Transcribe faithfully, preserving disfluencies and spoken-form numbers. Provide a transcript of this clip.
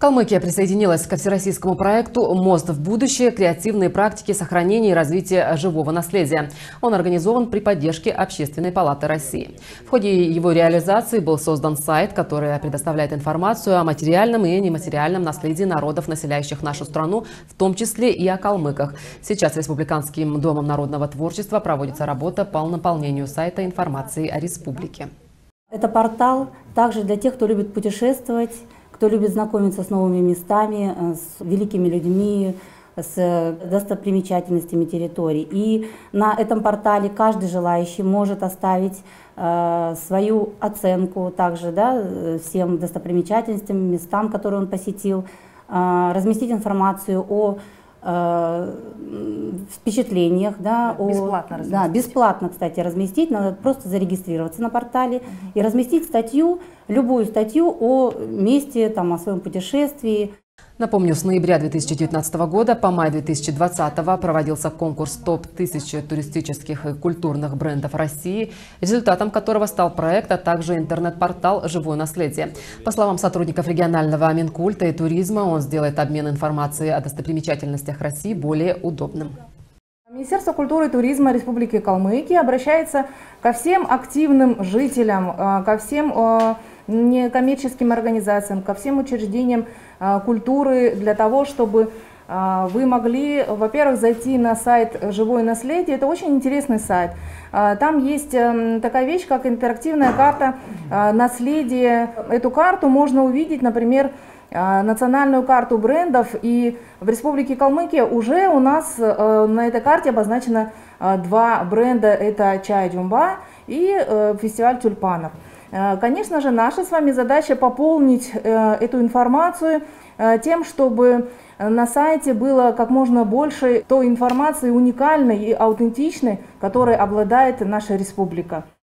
Калмыкия присоединилась ко всероссийскому проекту «Мост в будущее. Креативные практики сохранения и развития живого наследия». Он организован при поддержке Общественной палаты России. В ходе его реализации был создан сайт, который предоставляет информацию о материальном и нематериальном наследии народов, населяющих нашу страну, в том числе и о калмыках. Сейчас Республиканским домом народного творчества проводится работа по наполнению сайта информацией о республике. Это портал также для тех, кто любит путешествовать, кто любит знакомиться с новыми местами, с великими людьми, с достопримечательностями территорий. И на этом портале каждый желающий может оставить э, свою оценку также, да, всем достопримечательностям, местам, которые он посетил, э, разместить информацию о э, впечатлениях. Да, бесплатно о, разместить. Да, бесплатно, кстати, разместить. Надо просто зарегистрироваться на портале угу. и разместить статью, любую статью о месте, там, о своем путешествии. Напомню, с ноября две тысячи девятнадцатого года по май две тысячи двадцатого проводился конкурс топ тысяча туристических и культурных брендов России, результатом которого стал проект, а также интернет-портал «Живое наследие». По словам сотрудников регионального Минкульта и туризма, он сделает обмен информацией о достопримечательностях России более удобным. Министерство культуры и туризма Республики Калмыкия обращается ко всем активным жителям, ко всем некоммерческим организациям, ко всем учреждениям культуры для того, чтобы вы могли, во-первых, зайти на сайт «Живое наследие». Это очень интересный сайт. Там есть такая вещь, как интерактивная карта наследия. Эту карту можно увидеть, например, национальную карту брендов, и в Республике Калмыкия уже у нас на этой карте обозначено два бренда, это чай Джумба и фестиваль тюльпанов. Конечно же, наша с вами задача пополнить эту информацию тем, чтобы на сайте было как можно больше той информации уникальной и аутентичной, которой обладает наша республика.